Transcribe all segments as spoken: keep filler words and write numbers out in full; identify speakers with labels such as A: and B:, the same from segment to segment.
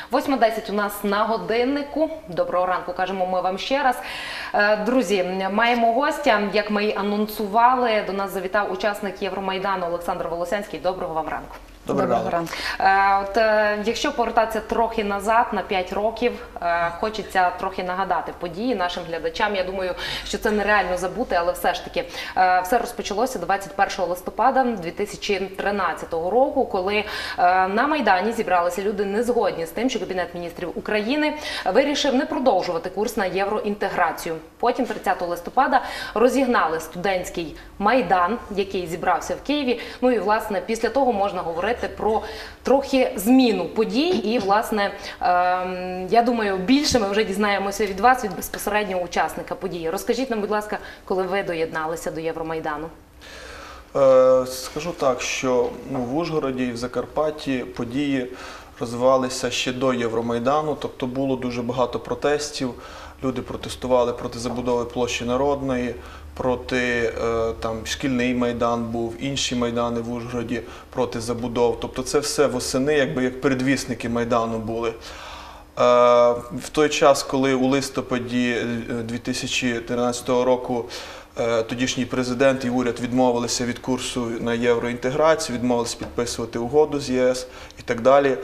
A: восьма десять у нас на годиннику. Доброго ранку, кажемо ми вам ще раз. Друзі, маємо гостя, як ми й анонсували, до нас завітав учасник Євромайдану Олександр Волосянський. Доброго вам ранку.
B: Доброго ранку.
A: От, якщо повертатися трохи назад, на п'ять років, хочеться трохи нагадати події нашим глядачам. Я думаю, що це нереально забути, але все ж таки, все розпочалося двадцять першого листопада дві тисячі тринадцятого року, коли на Майдані зібралися люди не згодні з тим, що Кабінет міністрів України вирішив не продовжувати курс на євроінтеграцію. Потім тридцятого листопада розігнали студентський Майдан, який зібрався в Києві. Ну і, власне, після того можна говорити про трохи зміну подій і, власне, е, я думаю, більше ми вже дізнаємося від вас, від безпосереднього учасника події. Розкажіть нам, будь ласка, коли ви доєдналися до Євромайдану?
B: Е, скажу так, що ну, в Ужгороді і в Закарпатті події розвивалися ще до Євромайдану, тобто було дуже багато протестів, люди протестували проти забудови площі Народної, проти, там, шкільний Майдан був, інші Майдани в Ужгороді проти забудов. Тобто це все восени, якби як передвісники Майдану були. В той час, коли у листопаді дві тисячі тринадцятого року тодішній президент і уряд відмовилися від курсу на євроінтеграцію, відмовилися підписувати угоду з ЄС і так далі,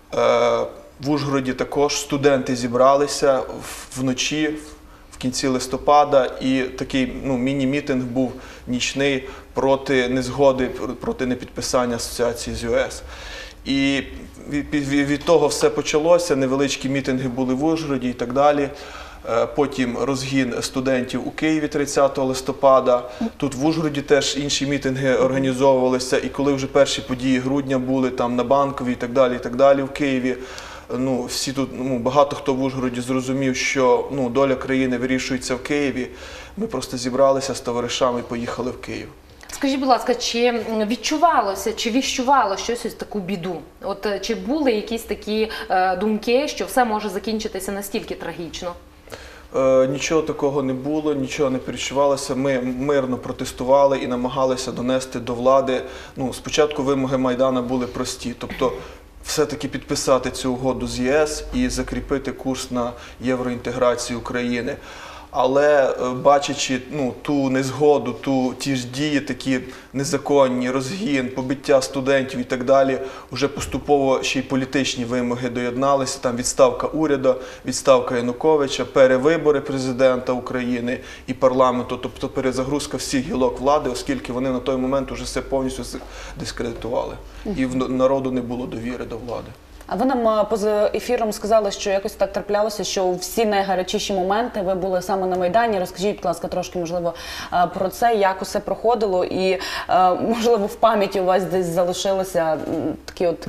B: в Ужгороді також студенти зібралися вночі, в кінці листопада, і такий ну, міні-мітинг був нічний проти незгоди, проти непідписання асоціації з ЄС. І від, від, від того все почалося, невеличкі мітинги були в Ужгороді і так далі. Потім розгін студентів у Києві тридцятого листопада. Тут в Ужгороді теж інші мітинги організовувалися. І коли вже перші події грудня були там на Банковій і так далі, і так далі в Києві, ну, всі тут, ну, багато хто в Ужгороді зрозумів, що ну, доля країни вирішується в Києві. Ми просто зібралися з товаришами і поїхали в Київ.
A: Скажіть, будь ласка, чи відчувалося, чи віщувало щось ось таку біду? От чи були якісь такі е, думки, що все може закінчитися настільки трагічно?
B: Е, нічого такого не було, нічого не перечувалося. Ми мирно протестували і намагалися донести до влади. Ну, спочатку вимоги Майдану були прості, тобто все-таки підписати цю угоду з ЄС і закріпити курс на євроінтеграцію України. Але бачачи ну, ту незгоду, ту, ті ж дії такі незаконні, розгін, побиття студентів і так далі, вже поступово ще й політичні вимоги доєдналися. Там відставка уряду, відставка Януковича, перевибори президента України і парламенту, тобто перезагрузка всіх гілок влади, оскільки вони на той момент вже все повністю дискредитували. І в народу не було довіри до влади.
C: А ви нам поза ефіром сказали, що якось так траплялося, що всі найгарячіші моменти ви були саме на Майдані. Розкажіть, будь ласка, трошки, можливо, про це, як усе проходило і, можливо, в пам'яті у вас десь залишилися такі от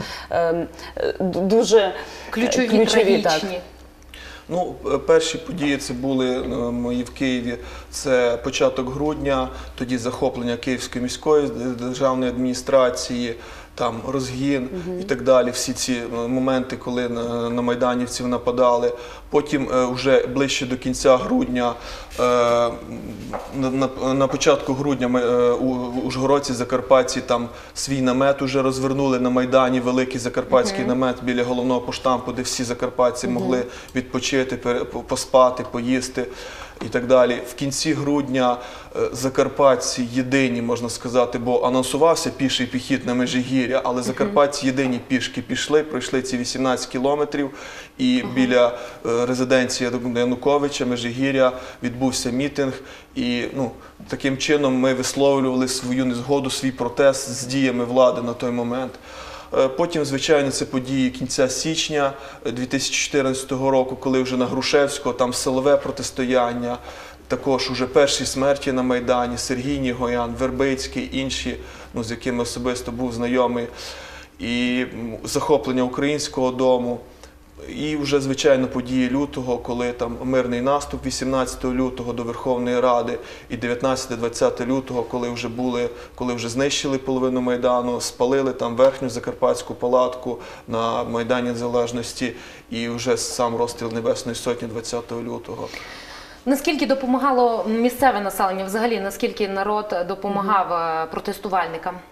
C: дуже
A: ключові, ключові трагічні.
B: Так. Ну, перші події це були мої в Києві, це початок грудня, тоді захоплення Київської міської державної адміністрації, там розгін uh-huh. і так далі, всі ці моменти, коли на, на майданівців нападали. Потім е, вже ближче до кінця грудня, е, на, на, на початку грудня ми, е, у Ужгородці, Закарпатці там свій намет уже розвернули на Майдані, великий закарпатський uh-huh. намет біля головного поштампу, де всі закарпатці uh-huh. могли відпочити, поспати, поїсти і так далі. В кінці грудня закарпатці єдині, можна сказати, бо анонсувався піший піхід на Межигір'я, але закарпатці єдині пішки пішли, пройшли ці вісімнадцять кілометрів, і uh-huh. біля резиденції Януковича, Межигір'я, відбувся мітинг, і ну, таким чином ми висловлювали свою незгоду, свій протест з діями влади на той момент. Потім, звичайно, це події кінця січня дві тисячі чотирнадцятого року, коли вже на Грушевського, там силове протистояння, також уже перші смерті на Майдані, Сергій Нігоян, Вербицький, інші, ну, з якими особисто був знайомий, і захоплення Українського дому. І вже, звичайно, події лютого, коли там мирний наступ вісімнадцятого лютого до Верховної Ради і дев'ятнадцятого-двадцятого лютого, коли вже були, коли вже знищили половину Майдану, спалили там верхню Закарпатську палатку на Майдані Незалежності і вже сам розстріл Небесної Сотні двадцятого лютого.
A: Наскільки допомагало місцеве населення взагалі, наскільки народ допомагав протестувальникам?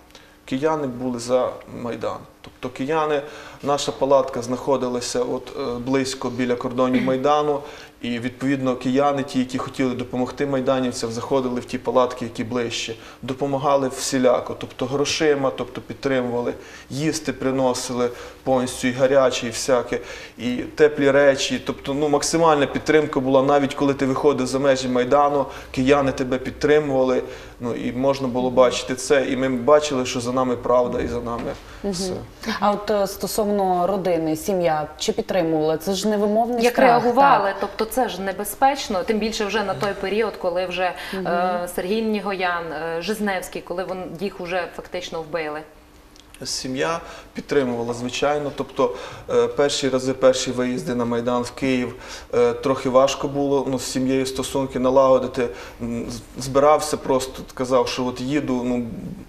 B: Кияни були за Майдан. Тобто кияни, наша палатка знаходилася от, е, близько біля кордонів Майдану, і відповідно кияни, ті, які хотіли допомогти майданівцям, заходили в ті палатки, які ближче, допомагали всіляко, тобто грошима, тобто підтримували, їсти приносили повністю і гарячі, і всяке, і теплі речі, тобто ну, максимальна підтримка була, навіть коли ти виходив за межі Майдану, кияни тебе підтримували, ну, і можна було бачити це, і ми бачили, що за нами правда і за нами все.
C: А от е, стосовно родини, сім'я, чи підтримували? Це ж невимовний
A: Як
C: страх.
A: реагували,
C: так.
A: тобто це ж небезпечно, тим більше вже на той період, коли вже е, Сергій Нігоян, е, Жизневський, коли вон, їх вже фактично вбили.
B: Сім'я підтримувала, звичайно. Тобто е, перші рази, перші виїзди на Майдан в Київ е, трохи важко було ну, з сім'єю стосунки налагодити. М, з- Збирався просто, казав, що от їду, ну,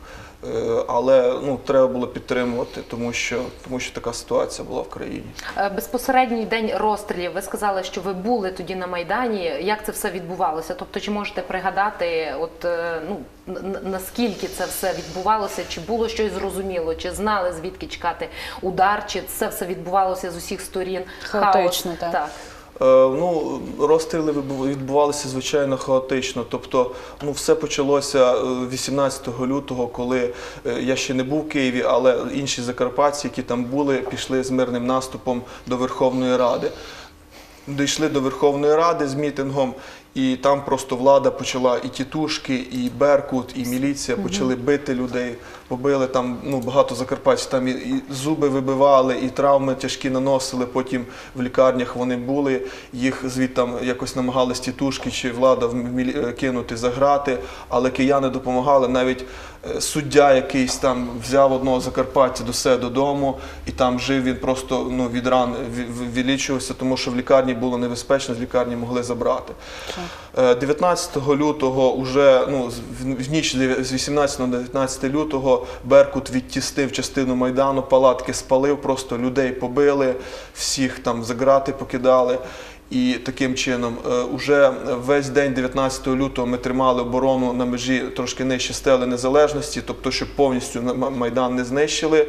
B: е, але ну, треба було підтримувати, тому що, тому що така ситуація була в країні.
A: Е, Безпосередній день розстрілів, ви сказали, що ви були тоді на Майдані. Як це все відбувалося? Тобто, чи можете пригадати, от, е, ну, н- н- наскільки це все відбувалося? Чи було щось зрозуміло? Чи знали, звідки чекати удар? Чи це все відбувалося з усіх сторін?
C: Хаотично,
A: Хаос?
C: так.
B: Е, Ну, розстріли вибу- відбувалися, звичайно, хаотично. Тобто, ну, все почалося е, вісімнадцятого лютого, коли е, я ще не був в Києві, але інші закарпатці, які там були, пішли з мирним наступом до Верховної Ради. Дійшли до Верховної Ради з мітингом, і там просто влада почала і тітушки, і Беркут, і міліція почали бити людей, побили там ну, багато закарпатців, там і, і зуби вибивали, і травми тяжкі наносили, потім в лікарнях вони були, їх звідти якось намагались тітушки чи влада в мілі- кинути за грати, але кияни допомагали, навіть е, суддя якийсь там взяв одного закарпатця до себе додому, і там жив він просто ну, від ран ві- ві- вилічувався, тому що в лікарні було небезпечно, з лікарні могли забрати. Е, дев'ятнадцятого лютого, уже, ну, з- в в ніч з вісімнадцятого на дев'ятнадцяте лютого Беркут відтіснив частину Майдану, палатки спалив, просто людей побили, всіх там за грати покидали. І таким чином, е, уже весь день дев'ятнадцятого лютого ми тримали оборону на межі трошки нижче стели Незалежності, тобто, щоб повністю на- Майдан не знищили.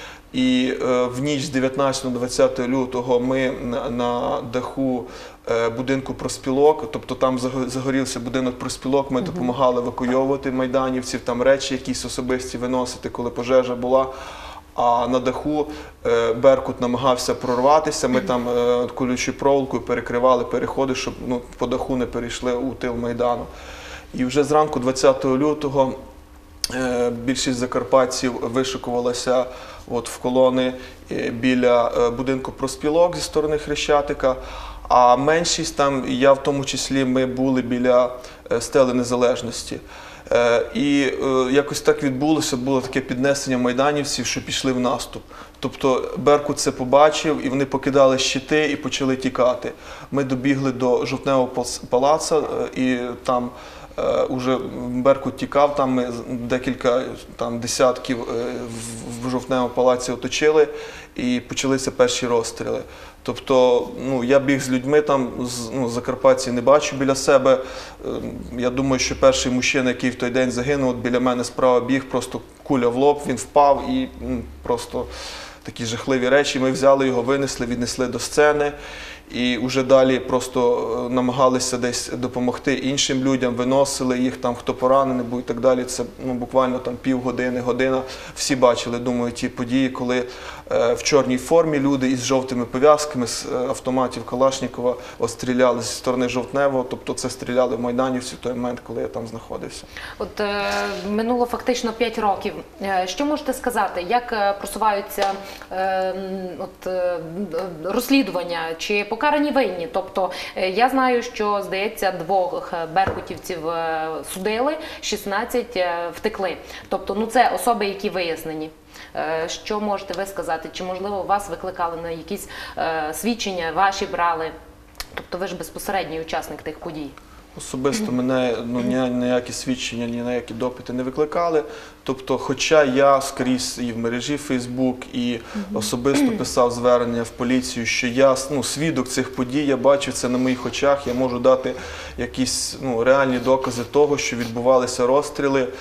B: І е, в ніч з дев'ятнадцятого на двадцяте лютого ми на, на даху е, будинку профспілок, тобто там заго- загорівся будинок профспілок, ми допомагали евакуйовувати майданівців, там речі якісь особисті виносити, коли пожежа була. А на даху е, Беркут намагався прорватися, ми там е, колючою проволокою перекривали переходи, щоб ну, по даху не перейшли у тил Майдану. І вже зранку двадцятого лютого Е, більшість закарпатців вишикувалася от в колони е, біля е, будинку профспілок зі сторони Хрещатика, а меншість там, і я в тому числі, ми були біля е, стели Незалежності. Е, І е, якось так відбулося, було таке піднесення майданівців, що пішли в наступ. Тобто Беркут це побачив, і вони покидали щити і почали тікати. Ми добігли до Жовтневого палац- палаца, е, і там Е, уже Беркут тікав, там ми з- декілька там, десятків е, в, в Жовтневому палаці оточили, і почалися перші розстріли. Тобто, ну, я біг з людьми, там, з, ну, закарпатці не бачу біля себе. Е, Я думаю, що перший мужчина, який в той день загинув, от біля мене справа біг, просто куля в лоб, він впав і м, просто такі жахливі речі. Ми взяли його, винесли, віднесли до сцени. І вже далі просто е, намагалися десь допомогти іншим людям, виносили їх там, хто поранений був і так далі. Це ну, буквально там півгодини, година. Всі бачили, думаю, ті події, коли е, в чорній формі люди із жовтими пов'язками з е, автоматів Калашнікова от, стріляли зі сторони Жовтневого, тобто це стріляли в майданівці в той момент, коли я там знаходився.
A: От е, минуло фактично п'ять років. Е, Що можете сказати, як е, просуваються е, м, от, е, розслідування, чи покарані винні? Тобто е, я знаю, що, здається, двох е, беркутівців е, судили, шістнадцять е, втекли. Тобто, ну це особи, які вияснені. Е, Що можете ви сказати? Чи, можливо, вас викликали на якісь е, свідчення, ваші брали? Тобто ви ж безпосередній учасник тих подій.
B: Особисто мене ну, ні, ніякі свідчення, ні на які допити не викликали. Тобто, хоча я скрізь і в мережі Фейсбук, і особисто писав звернення в поліцію, що я ну, свідок цих подій, я бачу це на моїх очах, я можу дати якісь ну, реальні докази того, що відбувалися розстріли.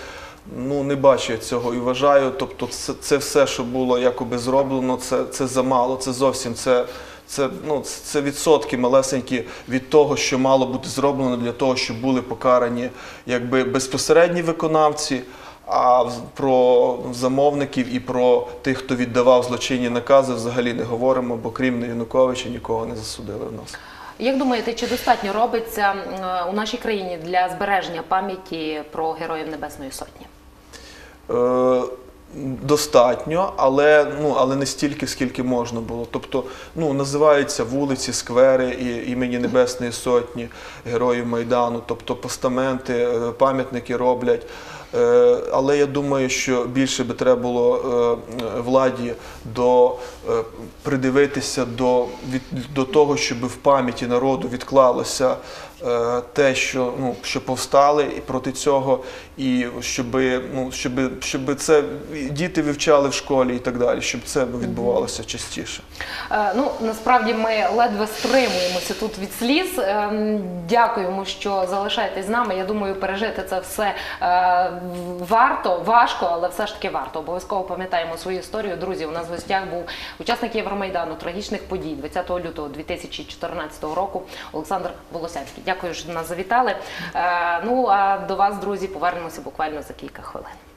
B: ну, не бачу я цього і вважаю, тобто це, це все, що було якоби зроблено, це, це замало, це зовсім, це, це, ну, це відсотки малесенькі від того, що мало бути зроблено для того, щоб були покарані якби безпосередні виконавці, а в- про замовників і про тих, хто віддавав злочинні накази, взагалі не говоримо, бо крім Януковича нікого не засудили в нас.
A: Як думаєте, чи достатньо робиться е, у нашій країні для збереження пам'яті про Героїв Небесної Сотні?
B: Е, Достатньо, але, ну, але не стільки, скільки можна було. Тобто, ну, називаються вулиці, сквери і, імені Небесної Сотні, Героїв Майдану, тобто постаменти, е, пам'ятники роблять. Е, Але я думаю, що більше би треба було е, владі до, е, придивитися до, від, до того, щоб в пам'яті народу відклалося е, те, що, ну, що повстали і проти цього, і щоб, ну, щоб, щоб це діти вивчали в школі і так далі, щоб це відбувалося частіше.
A: Е, Ну, насправді ми ледве стримуємося тут від сліз. Ем, Дякуємо, що залишаєтесь з нами. Я думаю, пережити це все е, варто, важко, але все ж таки варто. Обов'язково пам'ятаємо свою історію. Друзі, у нас в гостях був учасник Євромайдану, трагічних подій двадцятого лютого дві тисячі чотирнадцятого року Олександр Волосянський. Дякую, що до нас завітали. Е, Ну, а до вас, друзі, повернемося буквально за кілька хвилин.